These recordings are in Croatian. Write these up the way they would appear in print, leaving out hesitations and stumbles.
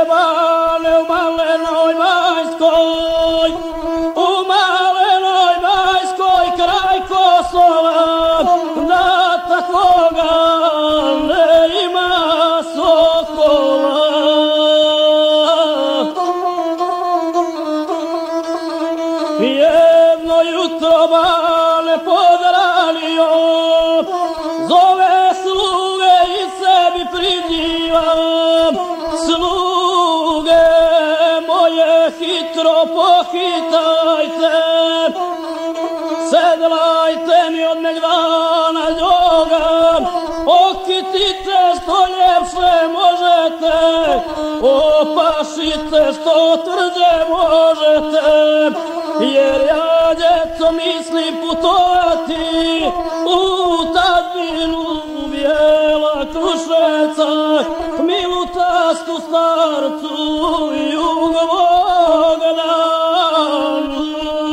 bane u Malenoj Banjskoj, u Malenoj Banjskoj kraj Kosova, da takvoga ne ima sokola. Jedno jutro Bane podranio, zove sluge i sebi pridiva. Sluge moje hitro pohitajte, sedlajte mi od megdana ljoga, okitite što ljepše možete, opašite što tvrđe možete, jer ja djeco mislim putovati u tadbinu bijela Krušeca, milu tastu starcu jugovog danu.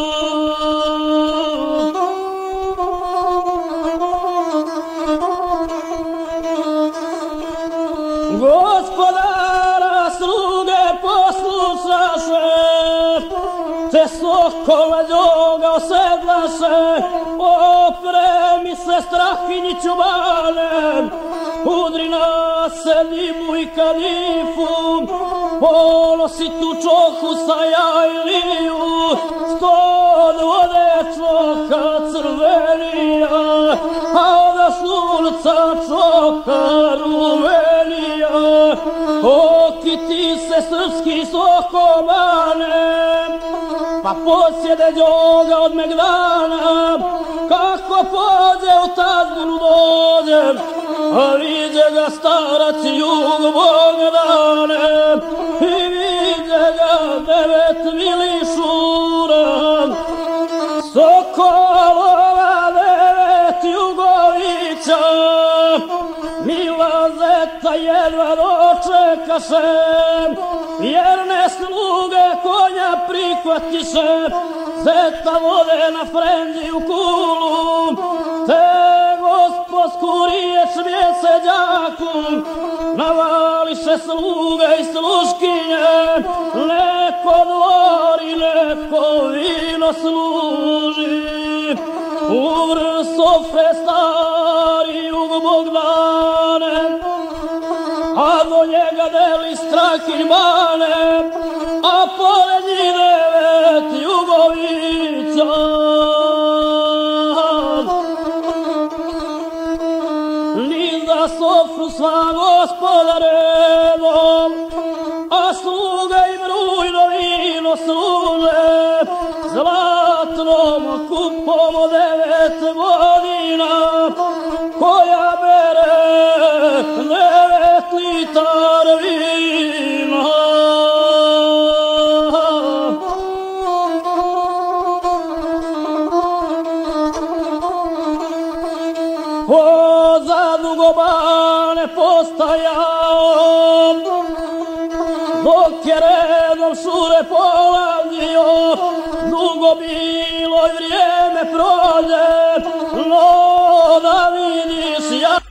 Gospodara sluge poslušaše, te sokola ljoga osedlaše, opremi se Strahinjiću Bane, udri na selimu i kadifu, ponosi tu čohu sa jajliju, sto od vode čoka crvenija, a od sunca čoka rumenija. Okiti se srpski sokomane, pa posjede ljoga od megdana, kako pođe u tadbinu dođe, a vidje ga starac jugovog dane, i vidje ga 9 milišura, sokolova 9 jugovića, mila zeta jedva dočekaše, jer ne sluge konja prihvatiše, zeta vode na frendi u kulu, te gospodsku riječ mjeseđaku, navališe sluge i sluškinje, neko dvori, neko vino služi, u vrh sofre stari jugovog dane, a do njega deli Strahinj Bane, a pored njih 9 jugovića. Ni za sofru sva gospoda redom, a sluga im rujno vino služe, zlatnom kupom od 9 godina, koja bere 9 litar vina. Zadugo Bane postajao, dok je redom šure polazio, dugo bilo i vrijeme prođe, no da vidiš ja.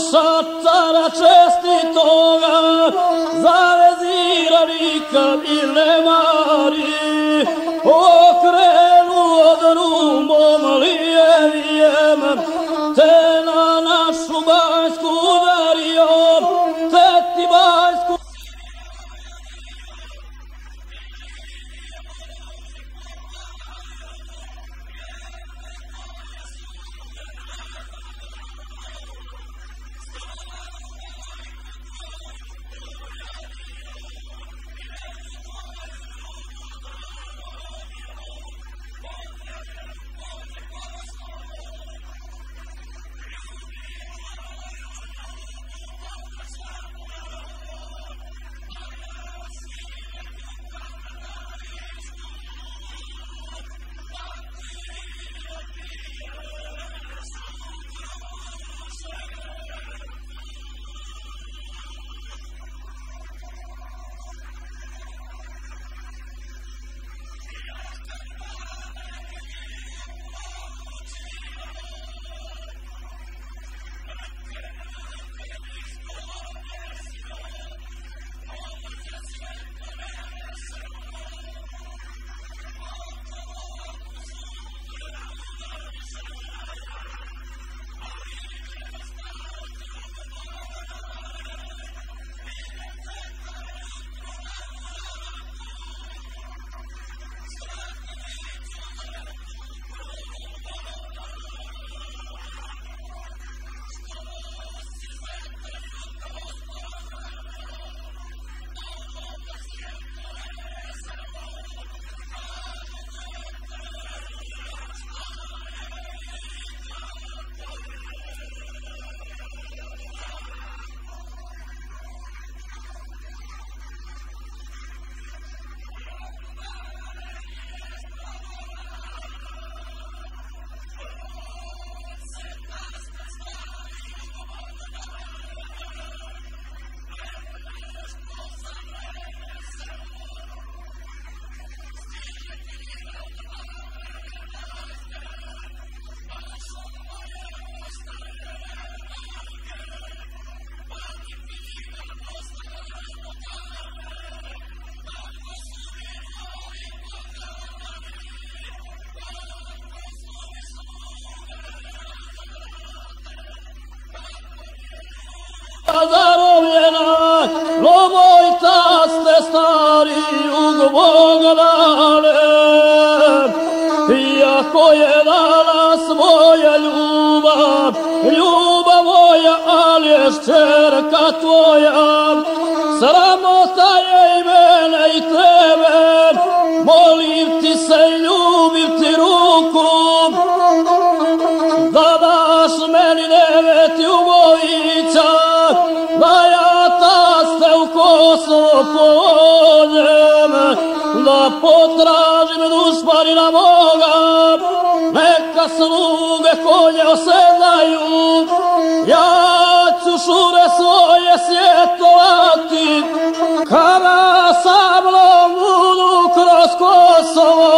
šatara čestitoga, zaveziranika i ne mari, okrenu od rumbom lijevijem, te na našu Banjsku udario, te ti Banjsku. Zarobljena, lomoj taste stari jug Boga dale, iako je danas moja ljubav, ljubav moja, ali je šćerka tvoja, sramota je i mene i tebe, molim ti se i ljubim ti ruku, da daš meni 9 jugovića, da ja taste u Kosovo pođem, da potražim dušmanina moga, neka sluge konje osedaju, ja ću šure svoje svjetovati, kada sa mnom budu kroz Kosovo.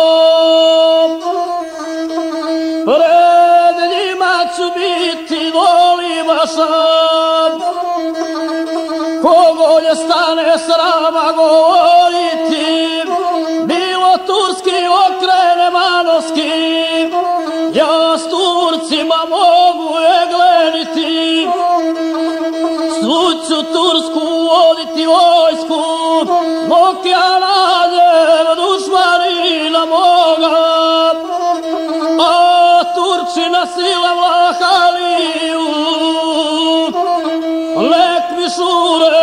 Pred njima ću biti Dolibašan, kogolje stane srama govoriti, bilo turski okrene manovski, ja s Turcima mogu egleniti, svu ću Tursku voditi vojsku, dok ja nađem dušmanina moga, a Turčina sila Vlahaliju, nek mi šure